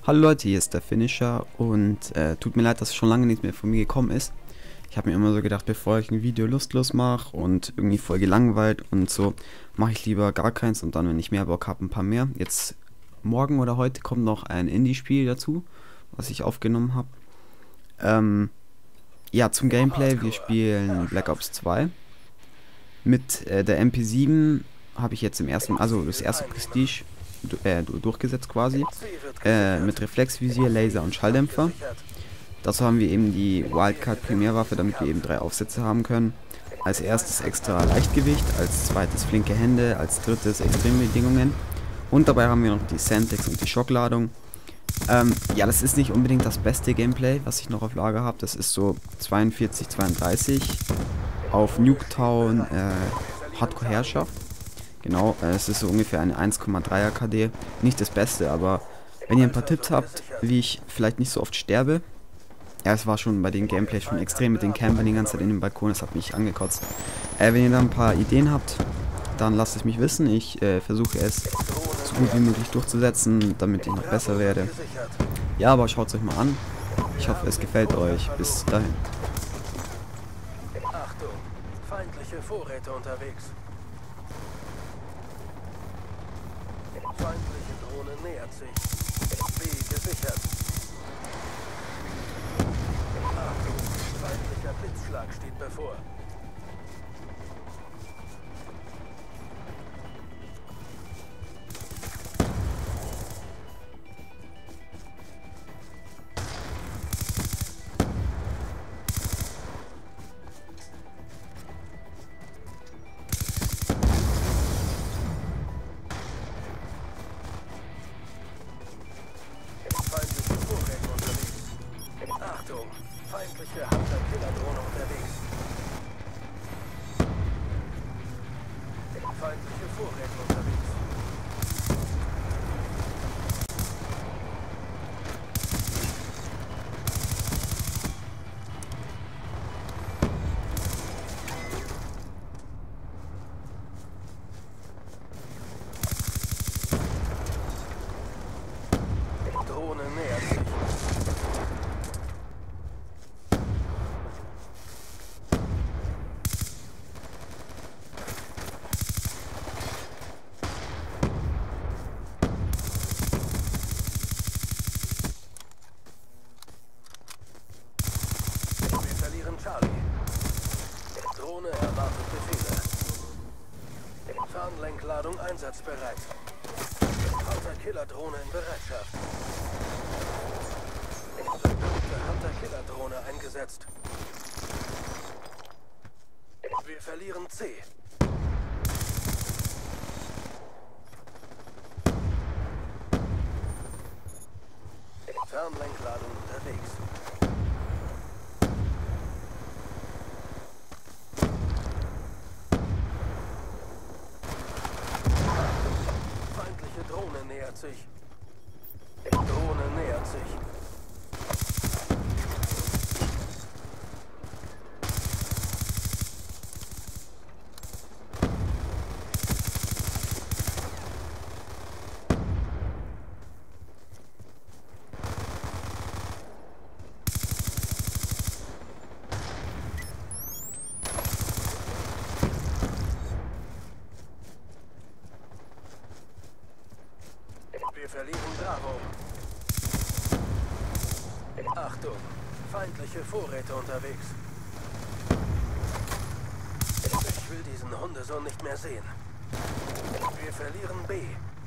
Hallo Leute, hier ist der Finisher und tut mir leid, dass schon lange nichts mehr von mir gekommen ist. Ich habe mir immer so gedacht, bevor ich ein Video lustlos mache und irgendwie voll gelangweilt und so, mache ich lieber gar keins und dann, wenn ich mehr Bock habe, ein paar mehr. Jetzt morgen oder heute kommt noch ein Indie-Spiel dazu, was ich aufgenommen habe. Ja, zum Gameplay, wir spielen Black Ops 2. Mit der MP7 habe ich jetzt also das erste Prestige durchgesetzt quasi. Mit Reflexvisier, Laser und Schalldämpfer. Dazu haben wir eben die Wildcard Primärwaffe, damit wir eben 3 Aufsätze haben können. Als erstes extra Leichtgewicht, als zweites flinke Hände, als drittes Extrembedingungen. Und dabei haben wir noch die Semtex und die Schockladung. Ja, das ist nicht unbedingt das beste Gameplay, was ich noch auf Lager habe. Das ist so 42, 32 auf Nuketown Hardcore Herrschaft. Genau, es ist so ungefähr eine 1,3er KD. Nicht das Beste, aber wenn ihr ein paar Tipps habt, wie ich vielleicht nicht so oft sterbe. Ja, es war schon bei den Gameplay schon extrem mit den Campern die ganze Zeit in dem Balkon, das hat mich angekotzt. Wenn ihr da ein paar Ideen habt, dann lasst es mich wissen. Ich versuche es so gut wie möglich durchzusetzen, damit ich noch besser werde. Ja, aber schaut es euch mal an. Ich hoffe, es gefällt euch. Bis dahin. Achtung, feindliche Vorräte unterwegs. Feindliche Drohne nähert sich. B gesichert. Achtung, feindlicher Blitzschlag steht bevor. Achtung, feindliche Hunter-Killer-Drohne unterwegs. Feindliche Vorräte unterwegs. Drohne nähert sich. Charlie. Drohne erwartet Befehle. Fernlenkladung einsatzbereit. Hunter-Killer-Drohne in Bereitschaft. Hunter-Killer-Drohne eingesetzt. Wir verlieren C. Fernlenkladung unterwegs. Drohne nähert sich. Drohne nähert sich. Wir verlieren Bravo. Achtung, feindliche Vorräte unterwegs. Ich will diesen Hundesohn nicht mehr sehen. Wir verlieren B.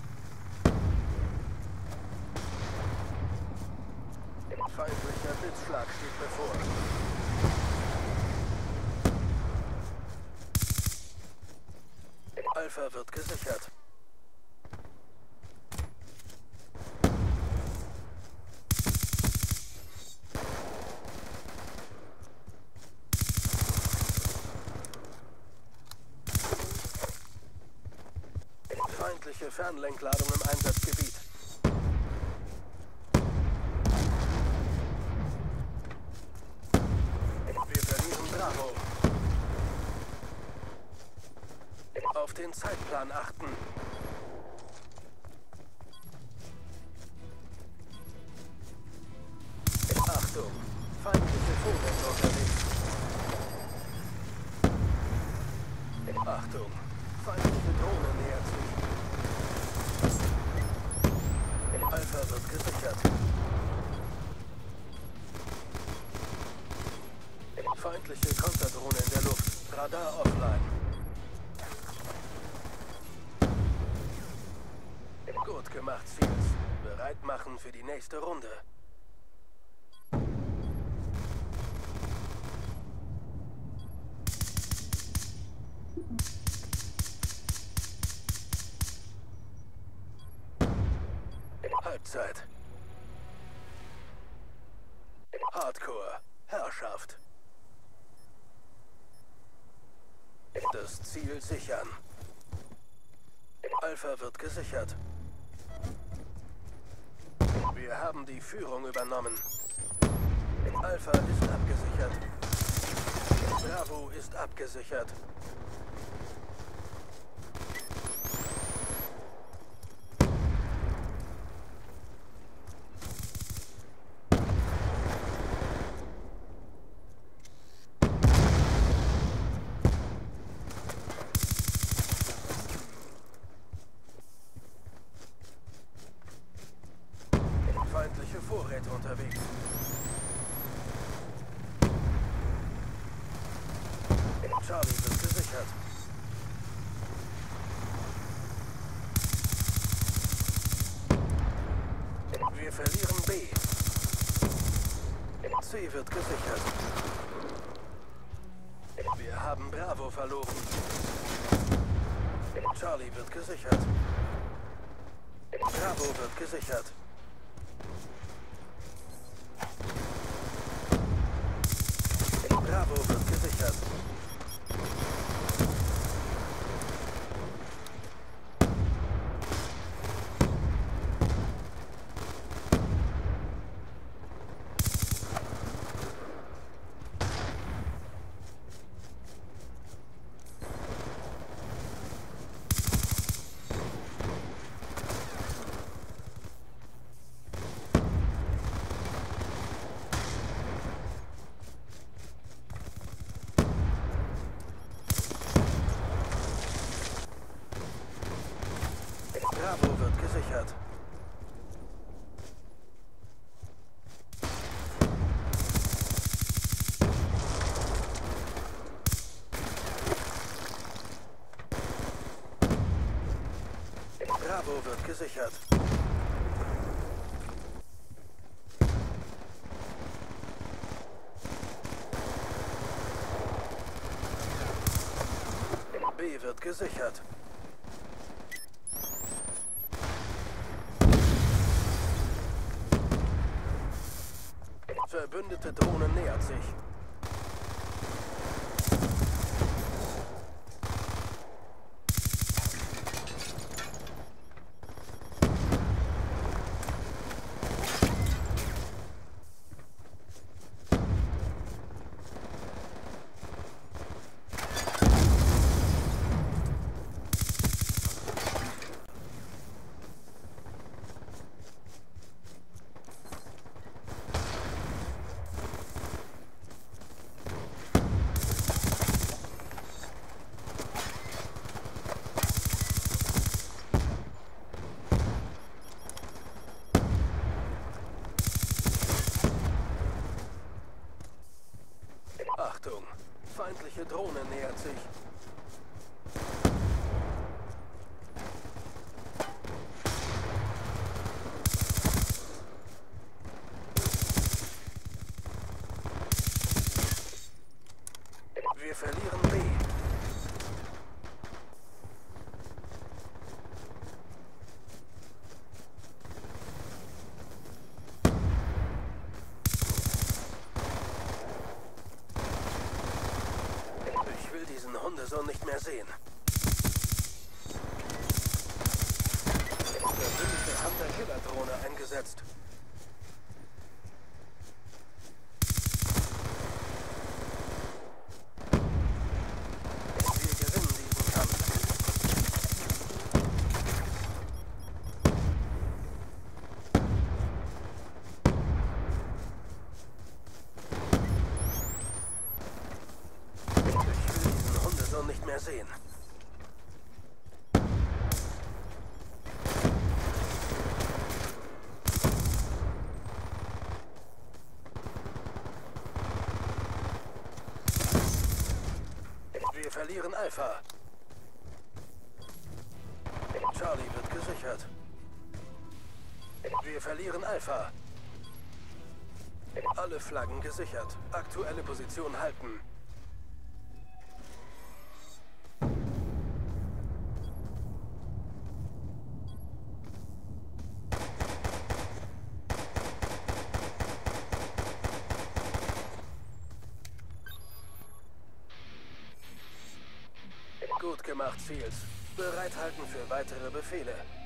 Feindlicher Blitzschlag steht bevor. Alpha wird gesichert. Feindliche Fernlenkladung im Einsatzgebiet. Wir verlieren Bravo. Auf den Zeitplan achten. Achtung! Feindliche Drohne nähert sich. Alpha wird gesichert. Feindliche Konterdrohne in der Luft. Radar offline. Gut gemacht, Seals. Bereit machen für die nächste Runde. Halbzeit. Hardcore. Herrschaft. Das Ziel sichern. Alpha wird gesichert. Wir haben die Führung übernommen. Alpha ist abgesichert. Bravo ist abgesichert. Feindliche Vorräte unterwegs. Charlie wird gesichert. Wir verlieren B. C wird gesichert. Wir haben Bravo verloren. Charlie wird gesichert. Bravo wird gesichert. Bravo wird gesichert. Bravo wird gesichert. Bravo wird gesichert. B wird gesichert. Verbündete Drohne nähert sich. Achtung! Feindliche Drohne nähert sich. Wir verlieren B. Ich will diesen Hundesohn nicht mehr sehen. Verbündete Hunter-Killer-Drohne eingesetzt. Wir gewinnen diesen Kampf. Ich will diesen Hundesohn nicht mehr sehen. verlieren Alpha. Charlie wird gesichert. Wir verlieren Alpha. Alle Flaggen gesichert. Aktuelle Position halten. Gut gemacht, Fields. Bereithalten für weitere Befehle.